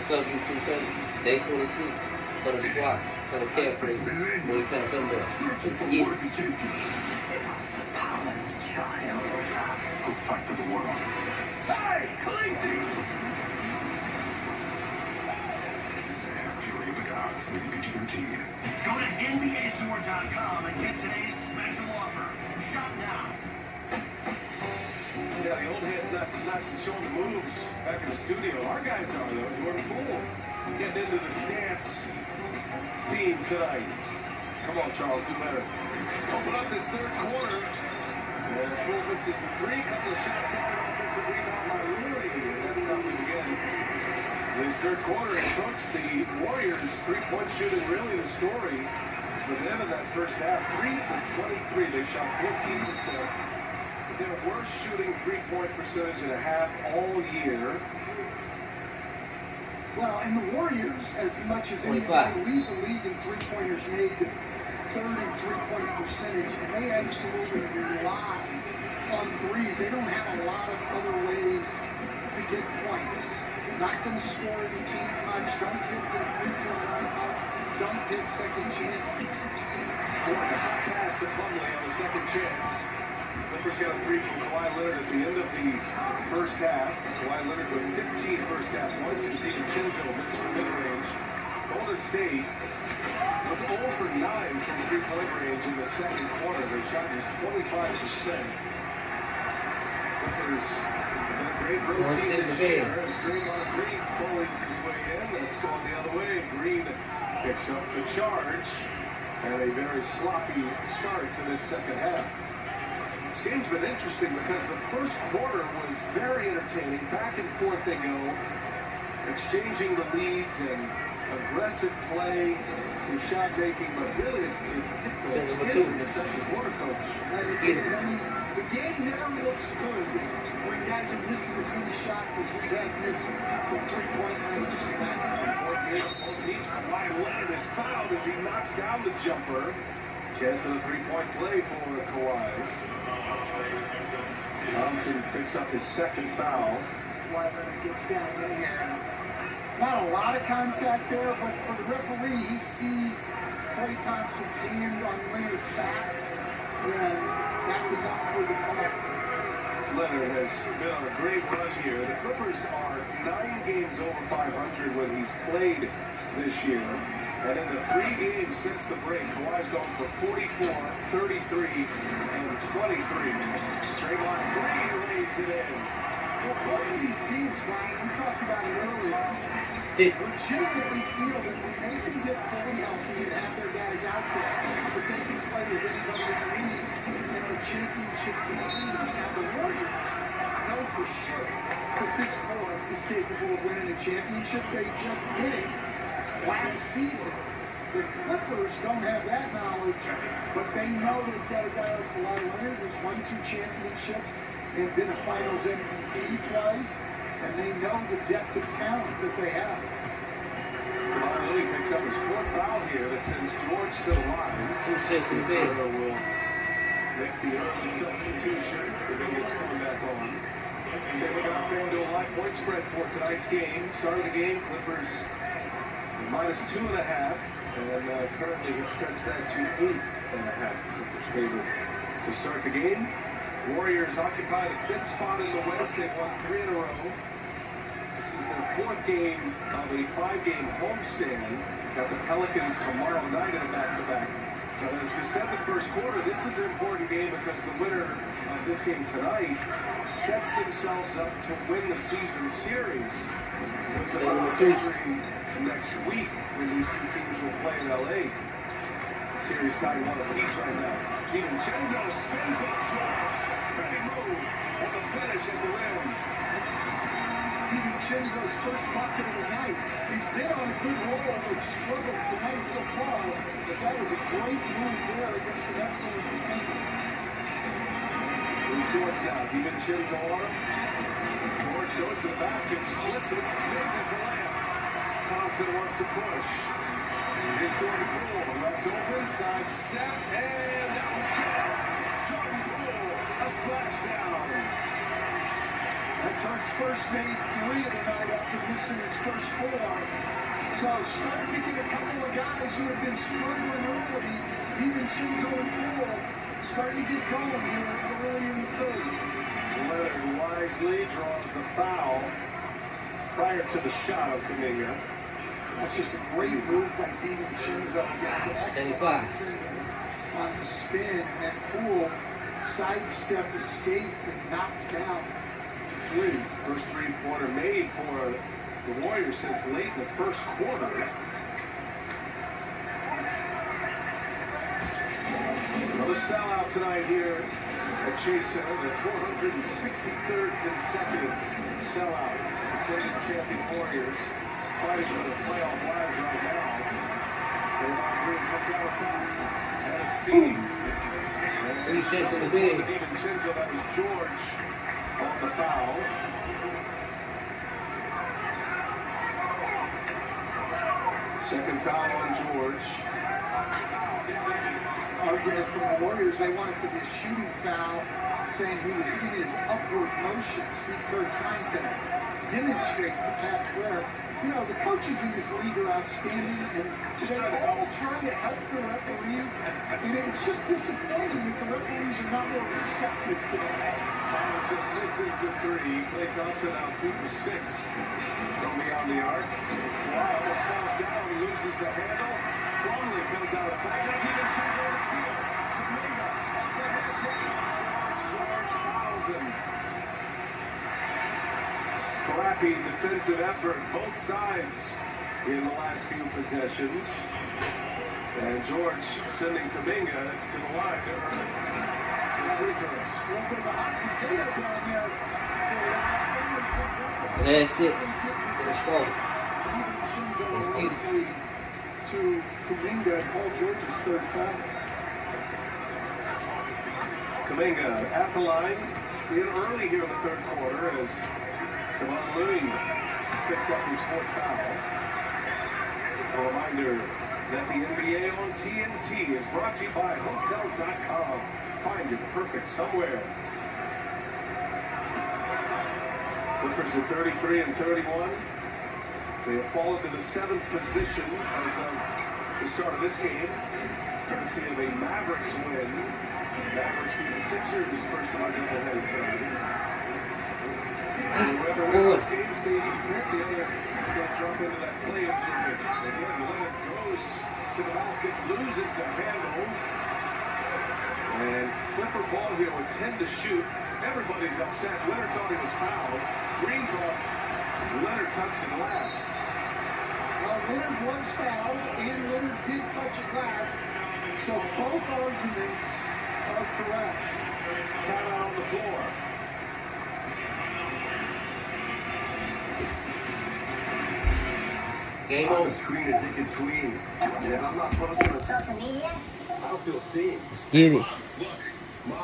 What's up, YouTube family? Day 26 for the squats, for the calf raise. Boy, you finna come back. Let's get it. Go fight for the world. Hey, Khaleesi! Fury of the Gods, PG-13. Go to NBAstore.com and get today's special offer. Shop now. Yeah, the old head's not showing the moves back in the studio. Our guys are, though. Jordan Poole getting into the dance theme tonight. Come on, Charles, do better. Open up this third quarter. And Poole misses the three. Couple of shots out of offensive rebound by Looney. And that's helping again. This third quarter, and folks, the Warriors' three-point shooting really the story for them in that first half. 3 for 23. They shot 14%. Their worst shooting three-point percentage in a half all year. Well, and the Warriors, as much as anybody, lead the league in three-pointers made, third in three-point percentage, and they absolutely rely on threes. They don't have a lot of other ways to get points. Not going to score in the paint much. Don't get to the free throw line much. Don't get second chances. Boy, a hot pass to Plumlee on the second chance. Clippers got a three from Kawhi Leonard at the end of the first half. Kawhi Leonard with 15 first half points, and DiVincenzo misses the mid-range. Golden State was 0 for 9 from three-point range in the second quarter. Their shot is 25%. Clippers have a great routine this year. As Draymond Green bullies his way in, that's going the other way. Green picks up the charge, and a very sloppy start to this second half. This game's been interesting because the first quarter was very entertaining. Back and forth they go, exchanging the leads and aggressive play, some shot making, but really it hit the skids in the second quarter, Coach. The game never looks good when guys are missing as many shots as we have missed from three-point range. Both teams, Kawhi Leonard is fouled as he knocks down the jumper. Chance of a three-point play for Kawhi. Thompson picks up his second foul. Kawhi Leonard gets down in here. Not a lot of contact there, but for the referee, he sees Klay Thompson's hand on Leonard's back, and that's enough for the call. Leonard has been on a great run here. The Clippers are 9 games over 500 when he's played this year. And in the 3 games since the break, Kawhi's gone for 44, 33, and 23. Draymond Green lays it in. Well, both of these teams, Brian, we talked about it earlier, legitimately feel that when they can get fully healthy and have their guys out there, that they can play with anybody in the league and are championship contenders. Now, the Warriors know for sure that this core is capable of winning a championship. They just did it last season. The Clippers don't have that knowledge, but they know they've got a guy like Kawhi Leonard who's won 2 championships and been a Finals MVP twice, and they know the depth of talent that they have. Kawhi Leonard picks up his 4th foul here that sends George to the line. 2 6 and big. Will make the early substitution. The video's coming back on. Take a look at our FanDuel live point spread for tonight's game. Start of the game, Clippers -2.5, and currently have stretched that to 8.5. Clippers favored to start the game. Warriors occupy the 5th spot in the West. They've won 3 in a row. This is their 4th game of a 5-game homestand. Got the Pelicans tomorrow night in a back-to-back. But as we said in the first quarter, this is an important game because the winner of this game tonight sets themselves up to win the season series. There's a injury next week when these 2 teams will play in LA. The series tied 1 apiece right now. DiVincenzo spins off George. Pretty move on the finish at the rim. DiVincenzo's first bucket of the night. He's been on a good roll, but struggled tonight so far. But that was a great move there against an excellent defender. Here's George now. DiVincenzo on him. George goes to the basket, splits it, misses the layup. Thompson wants to push. Here's Jordan Poole, left open, side step, and that was good. Jordan Poole, a splashdown. That's our first made 3 of the night after missing his first 4. So starting to get a couple of guys who have been struggling early, even Chinzo and Poole, starting to get going here early in the third. Leonard wisely draws the foul prior to the shot of Kuminga. That's just a great move by DiVincenzo against the excellent defender on the spin, and then Poole sidestep escape and knocks down three. First three-pointer made for the Warriors since late in the first quarter. Another sellout tonight here at Chase Center, the 463rd consecutive sellout. Defending champion Warriors fighting for the playoff lives right now. Draymond Green comes out at a steam. He says in the big. DiVincenzo, that was George on the foul. Second foul on George. Argument from the Warriors, they want it to be a shooting foul, saying he was in his upward motion. Steve Kerr trying to demonstrate to Pat Clare. You know, the coaches in this league are outstanding, and they all try to help the referees, and it's just disappointing that the referees are not more receptive to that. Thompson misses the three. Klay Thompson now 2 for 6 from beyond the arc. Wow, almost falls down, loses the handle. Plumlee comes out of back, now DiVincenzo on the steal. Kuminga up the head, George fouls him. Scrappy defensive effort, both sides in the last few possessions. And George sending Kuminga to the line to earn the free throws. A little bit of a hot potato down there for That's it. Let's go. Let's get it. To Kuminga and Paul George's third foul. Kuminga at the line in early here in the third quarter as Kevon Looney picked up his fourth foul. A reminder that the NBA on TNT is brought to you by Hotels.com. Find your perfect somewhere. Clippers at 33 and 31. They have fallen to the 7th position as of the start of this game, courtesy of a Mavericks win. Mavericks beat the Sixers first of our doubleheader tonight. Whoever wins this game stays in fifth. The other will drop into that play improvement. Again, Leonard goes to the basket, loses the handle. And Clipper ball here with 10 to shoot. Everybody's upset. Leonard thought he was fouled. Green thought Leonard touched it last. Leonard was fouled, and Leonard did touch it last. So both arguments are correct. Timeout on the floor. Game I'm over. a screen addicted tween. And if I'm not posting on social media, I don't feel seen. Let's get it. Look,